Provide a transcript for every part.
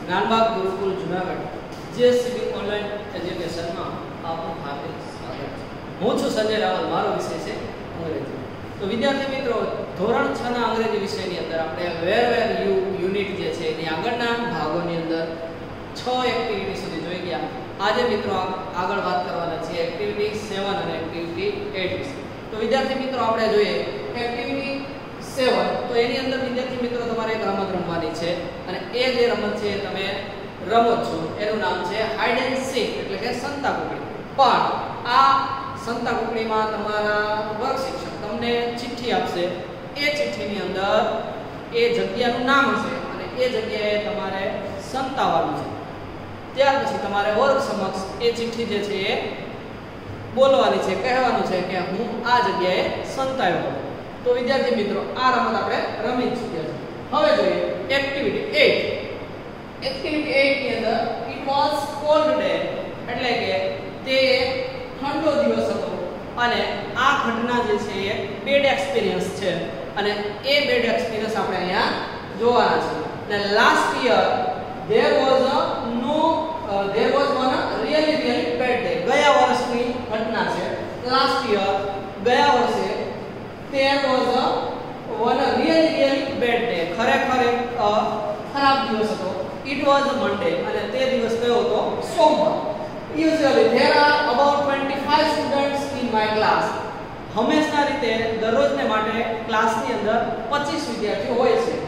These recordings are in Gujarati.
જ્ઞાનબાગ ગુરુકુલ જુનાગઢ જીએસસીબી ઓનલાઈન એજ્યુકેશનમાં આપનું હાર્દિક સ્વાગત છે। હું છું સંજય રાવલ, મારો વિષય છે અંગ્રેજી। તો વિદ્યાર્થી મિત્રો, ધોરણ 6 ના અંગ્રેજી વિષયની અંદર આપણે વેર યુનિટ જે છે એની આગળના ભાગોની અંદર 6 એક્ટિવિટી સુધી જોઈ ગયા। આજે મિત્રો આગળ વાત કરવાના છે એક્ટિવિટી 7 અને એક્ટિવિટી 8 વિશે। તો વિદ્યાર્થી મિત્રો, આપણે જોઈએ એક્ટિવિટી 7। તો એની અંદર વિદ્યાર્થી મિત્રો તમારે એક રમત રમવાની છે અને એ જે રમત છે તમે રમો છો એનું નામ છે હાઇડ એન્ડ સીક, એટલે કે સંતાકુકડી। પણ આ સંતાકુકડીમાં તમારા વર્ગ શિક્ષક તમને ચિઠ્ઠી આપશે, એ ચિઠ્ઠીની અંદર એ જગ્યાનું નામ હશે અને એ જગ્યાએ તમારે સંતાવવાનું છે। ત્યાર પછી તમારે વર્ગ સમક્ષ એ ચિઠ્ઠી જે છે એ બોલવાની છે, કહેવાનું છે કે હું આ જગ્યાએ સંતાયો હતો। તો વિદ્યાર્થી મિત્રો, આ રમત આપણે રમી ચૂક્યા છે। હવે જોઈએ એક્ટિવિટી 8। એક્ટિવિટી 8 ની અંદર ઇટ વોઝ કોલ્ડ ડે, એટલે કે તે ઠંડો દિવસ હતો અને આ ઘટના જે છે એ બેડ એક્સપિરિયન્સ છે અને એ બેડ એક્સપિરિયન્સ આપણે અહીંયા જોવાના છે। અને last year there was one really bad day। ગયા વર્ષની ઘટના છે। લાસ્ટ યર ગયા વર્ષે there was one really bad day। ખરેખર એક ખરાબ દિવસ હતો। it was a Monday અને તે દિવસ કયો હતો? સોમવાર। usually there are about 25 students in my class। હંમેશા રીતે દરરોજને માટે ક્લાસની અંદર 25 વિદ્યાર્થીઓ હોય છે।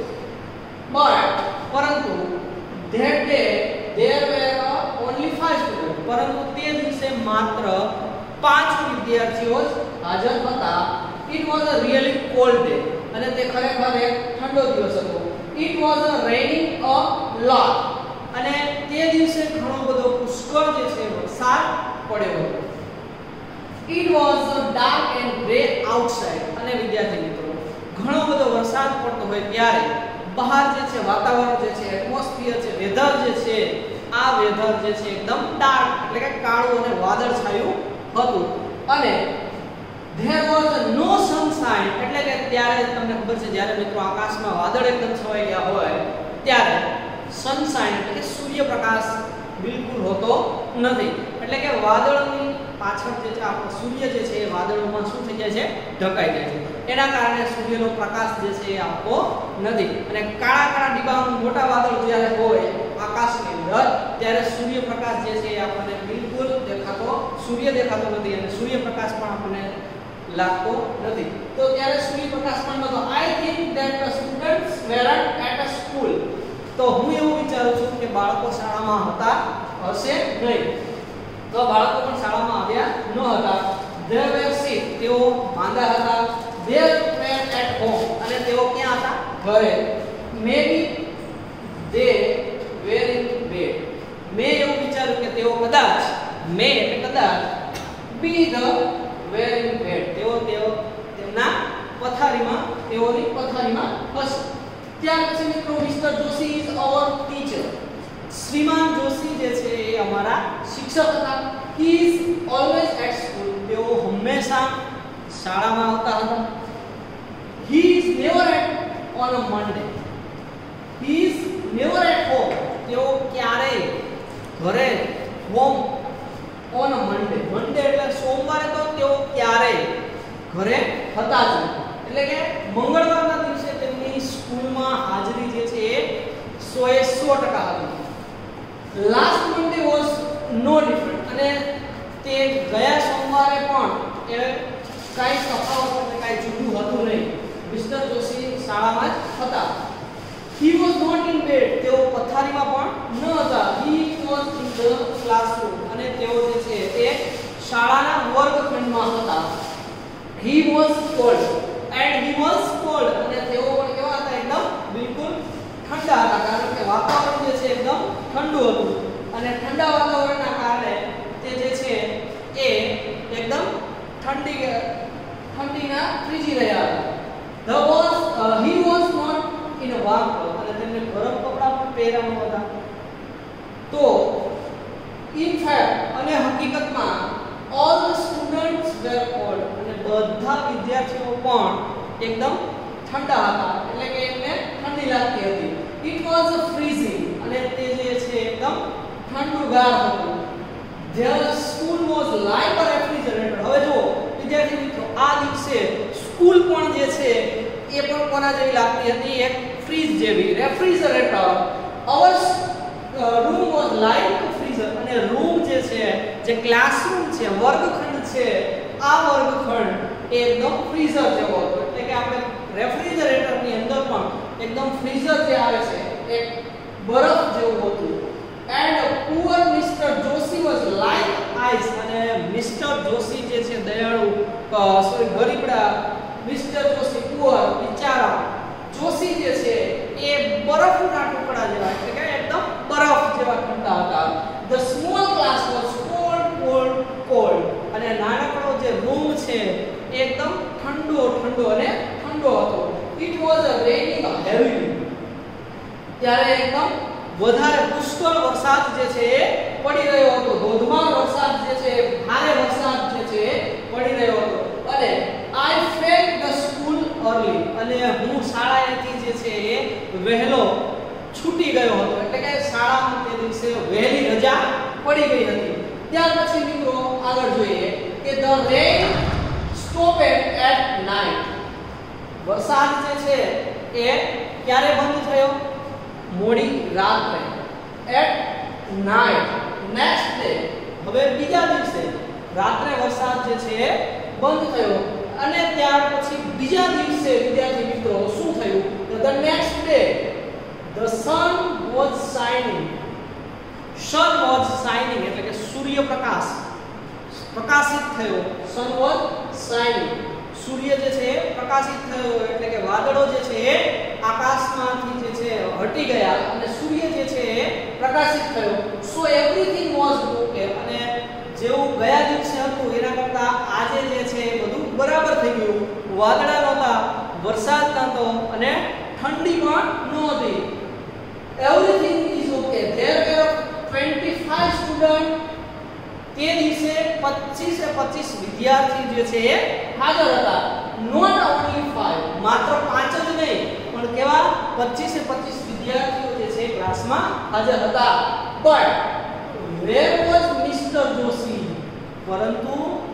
પરંતુ that day there were only 5 students। પરંતુ તે દિવસે માત્ર 5 વિદ્યાર્થીઓ જ હાજર હતા। it was a really cold day અને તે ખરેખર એક ઠંડો દિવસ હતો। it was raining a lot અને તે દિવસે ઘણો બધો પુષ્કળ જે છે વરસાદ પડ્યો હતો। it was dark and gray outside અને વિદ્યાર્થી મિત્રો, ઘણો બધો વરસાદ પડતો હોય ત્યારે બહાર જે છે વાતાવરણ જે છે, એટમોસ્ફિયર છે, વેધર જે છે, આ વેધર જે છે એકદમ ડાર્ક, એટલે કે કાળું અને વાદળછાયું હતું અને there was no sunshine, એટલે કે ત્યારે તમને ખબર છે જ્યારે મિત્રો આકાશમાં વાદળ એકદમ છવાઈ ગયા હોય ત્યારે સનશાઇન એટલે કે સૂર્યપ્રકાશ બિલકુલ હોતો નથી। એટલે કે વાદળની પાછળ જે છે આપણો સૂર્ય જે છે એ વાદળોમાં શું થઈ જાય છે? ઢકાઈ જાય છે। એના કારણે સૂર્યનો પ્રકાશ જે છે એ આવતો નથી અને કાળા કાળા ડિબાંગ મોટા વાદળ જ્યારે હોય આકાશની અંદર ત્યારે સૂર્યપ્રકાશ જે છે એ આપણને બિલકુલ સૂર્ય દેખાતો નથી અને સૂર્યપ્રકાશ પણ આપણને લાગતો નથી। તો ત્યારે સૂર્યપ્રકાશ પણ નહોતો। I think that the students weren't at a school. તો હું એવું વિચારું છું કે બાળકો શાળામાં હતા હશે નહીં। તો બાળકો પણ શાળામાં આવ્યા ન હતા। they were sick, તેઓ માંદા હતા। they were at home અને તેઓ ક્યાં હતા? ઘરે। maybe they were in bed। મેં એવું વિચાર્યું કે તેઓ કદાચ be the were in bed, તેમના તેઓની પથારીમાં હશે। ત્યાર પછી મિત્રો mister Joshi is our teacher. શ્રીમાન જોશી જે છે એ અમારા શિક્ષક હતા। He is always at school, તેઓ હંમેશા શાળામાં આવતા હતા। He is never at on a Monday. He is never at home, તેઓ ક્યારેય ઘરે હોમ ઓન અ મંડે એટલે સોમવારે તો તેઓ ક્યારેય ઘરે હતા જ નહીં। એટલે કે મંગળવારના દિવસે તેમની સ્કૂલમાં હાજરી જે છે એ 100% હતી। Last Monday was no different અને તે ગયા સોમવારે પણ એ કાંઈ તફાવત એટલે કાંઈ જુદું હતું નહીં। મિસ્ટર જોશી શાળામાં જ હતા। he was not in bed, તેઓ પથારીમાં પણ ન હતા। he was in the classroom અને તેઓ જે છે એ શાળાના વર્ગખંડમાં હતા। he was cold and he was cold અને તેઓ પણ કેવા હતા? એકદમ બિલકુલ ઠંડા હતા, કારણ કે વાતાવરણ જે છે એકદમ ઠંડુ હતું અને ઠંડા વાતાવરણના કારણે તે જે છે એ એકદમ ઠંડીના ત્રીજી રહ્યા હતા। he was not in a warm cloth અને તેમને ગરમ કપડાં પણ પહેર્યા નહોતા। તો in fact અને હકીકતમાં all the students were cold અને બધા વિદ્યાર્થીઓ પણ એકદમ ઠંડા હતા, એટલે કે એમને ઠંડી લાગતી હતી। it was freezing અને તે જે છે એકદમ ઠંડુગાર હતું. Their school was like a refrigerator. હવે જો વિદ્યાર્થી મિત્રો આ દિવસે સ્કૂલ પણ જે છે એ પણ કોના જેવી લાગતી હતી? એક ફ્રીજ જેવી, refrigerator. Our room was like a freezer. અને રૂમ જે છે, જે ક્લાસરૂમ છે, વર્ગખંડ છે, આ વર્ગખંડ એકદમ ફ્રીઝર જેવો હતો. એટલે કે આપણે રેફ્રિજરેટર ની અંદર પણ એકદમ ફ્રીઝર જે આવે છે એક બરફ જેવું હતું. And poor Mr. Joshi was like ice. અને મિસ્ટર જોશી જે છે દયાળુ ગરીબડા મિસ્ટર જોશી પુઅર બિચારા જોશી જે છે એ બરફના ટુકડા જેવા, એટલે કે એકદમ બરફ જેવા ઠંડા હતા. The small class was cold. અને નાનકડો જે રૂમ છે એકદમ ઠંડો અને ઠંડો હતો. It was raining heavily. ત્યારે એકદમ વધારે પુષ્કળ વરસાદ જે છે એ પડી રહ્યો હતો. ધોધમાર વરસાદ જે છે, ભારે વરસાદ જે છે પડી રહ્યો હતો. અને I felt the school early. અને હું શાળાએથી જે છે એ વહેલો છૂટી ગયો હતો. એટલે કે શાળામાં તે દિવસે વહેલી રજા પડી ગઈ હતી. ત્યાર પછી મિત્રો આગળ જોઈએ કે the rain stopped at night. વરસાદ જે છે એ ક્યારે બંધ થયો? મોડી રાત્રે, at night. next day, હવે બીજા દિવસે રાત્રે વરસાદ જે છે બંધ થયો. અને ત્યાર પછી બીજા દિવસે વિદ્યાર્થી મિત્રો શું થયું? the next day the sun was shining. sun was shining એટલે કે સૂર્યપ્રકાશ પ્રકાશિત થયો. sun was shining. સૂર્ય જે છે પ્રકાશિત થયો એટલે કે વાદળો જે છે આકાશમાંથી જે છે હટી ગયા અને સૂર્ય જે છે પ્રકાશિત થયો. so everything was okay. અને જેવું ગયા દિવસે હતું એના કરતા આજે જે છે બધું બરાબર થઈ ગયું. વાદળા નહોતા, વરસાદ નહોતો અને ઠંડી પણ નહોતી. everything is okay. there were 25 students. તે દિવસે 25 વિદ્યાર્થી જે છે એ હાજર હતા. not only 5, માત્ર 5 જ નહીં પણ કેવા 25 વિદ્યાર્થીઓ જે છે ક્લાસમાં હાજર હતા. but where was Mr. Joshi? પરંતુ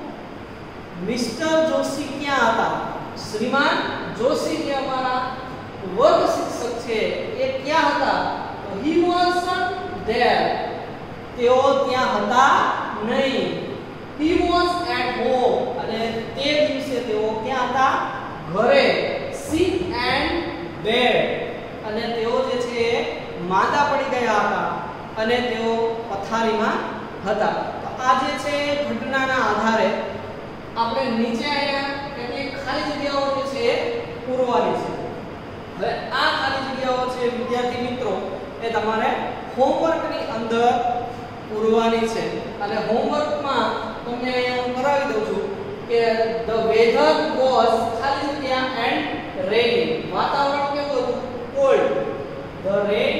મિસ્ટર જોશી ક્યાં હતા? શ્રીમાન જોશી જે અમારા વર્ગ શિક્ષક છે એ ક્યાં હતા? he was there. તેઓ ત્યાં હતા નહીં. he was at home. અને તે દિવસે તેઓ ક્યાં હતા? ઘરે. sick and bed. અને તેઓ જે છે માંદા પડી ગયા હતા અને તેઓ પથારીમાં હતા. તો આ જે છે ઘટનાના આધારે આપણે નીચે અહીંયા કેટલીક ખાલી જગ્યાઓ જે છે પૂરવાની છે. હવે આ ખાલી જગ્યાઓ છે વિદ્યાર્થી મિત્રો એ તમારે હોમવર્કની અંદર પૂરવાની છે. અને હોમવર્કમાં તમને અહીંયા કરાવી દઉં છું કે the weather was ખાલી જગ્યા and rainy. વાતાવરણ કેવું હતું? cold. the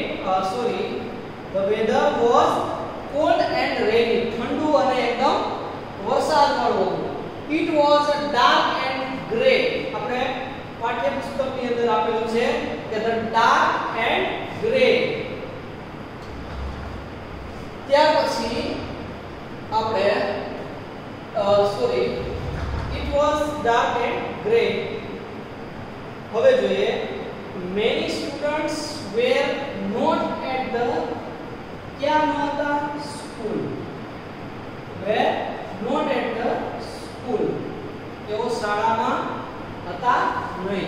weather was cold and rainy. ઠંડુ અને એકદમ વરસાદવાળું હતું. it was dark and gray. આપણે પાઠ્યપુસ્તકની અંદર આપેલું છે કે the dark and gray. ત્યાર પછી આપણે it was dark and gray. હવે જોઈએ many students were not at the क्या नहोता? school. were not at the school. તેઓ શાળામાં હતા નહીં.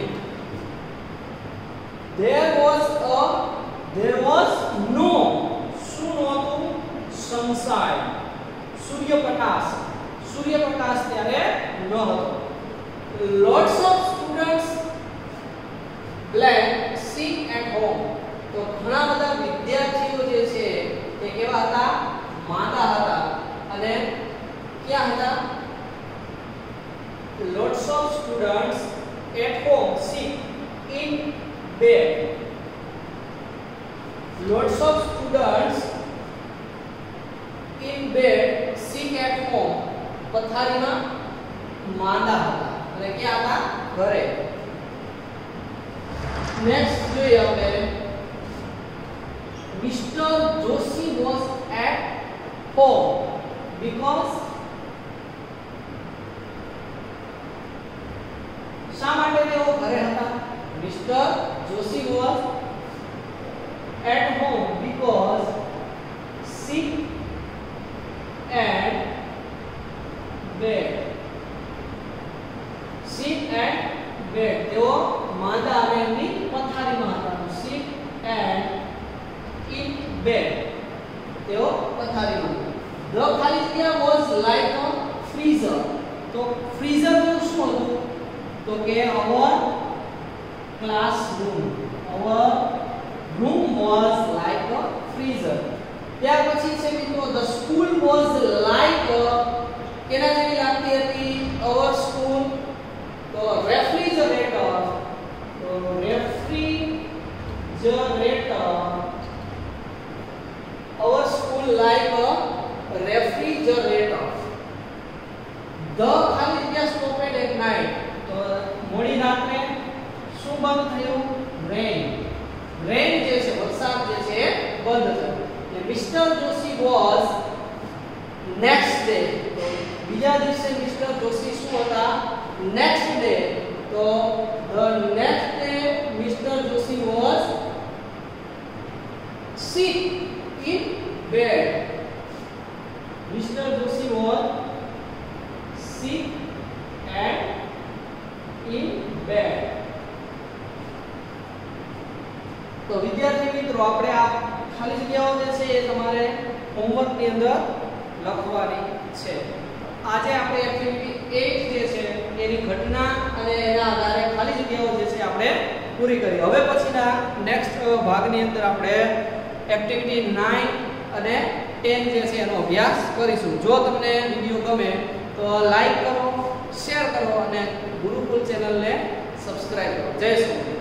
there was no શું નહોતું? sunshine. સૂર્યપ્રકાશ ત્યારે ન હતો. lots of students blank sick at home. તો ઘણા બધા વિદ્યાર્થીઓ જે છે એ કેવા હતા? માંદા હતા અને ક્યાં હતા? lots of students at home sick in bed. lots of students in bed sick at home. પથારીમાં માંદા હતા અને ક્યાં હતા? ઘરે. નેક્સ્ટ જોઈએ આપણે Mr. Joshi was at home because શા માટે તેઓ ઘરે હતા? Mr. Joshi was at home because sick and bed. Sick and bed. તેઓ માંદા અને એમની પથારીમાં હતા. Sick and in bed. તેઓ પથારીમાં. The ખાલી જગ્યા was like a freezer. તો freezer નું શું હતું? તો કે our classroom. Our room was like a freezer. ત્યાર પછી છે મિત્રો the school was like a કેના જેવી લાગતી હતી? our school તો refrigerator. તો refrigerator. our school like a refrigerator. the ખાલી જગ્યા stopped at night. તો મોડી રાત્રે શું બંધ થયું? rain. rain જે છે વરસાદ જે છે બંધ થયો. Mr. Joshi was next day. તો બીજા દિવસે મિસ્ટર જોશી શું હતા? next day. તો the next day Mr. Joshi was sick in bed. Mr. Joshi was sick and in bed. તો વિદ્યાર્થી મિત્રો આપણે આ ખાલી જગ્યાઓ જે છે એ તમારે હોમવર્ક ની અંદર લખવાની છે. આજે આપણે એક્ટિવિટી 8 જે છે એની ઘટના અને એના આધારે ખાલી જગ્યાઓ જે છે આપણે પૂરી કરી. હવે પછીના નેક્સ્ટ ભાગની અંદર આપણે એક્ટિવિટી 9 અને 10 જે છે એનો અભ્યાસ કરીશું. જો તમને વિડિયો ગમે તો લાઈક કરો, શેર કરો અને ગુરુકુલ ચેનલને સબસ્ક્રાઇબ કરો. જય શ્રી કૃષ્ણ.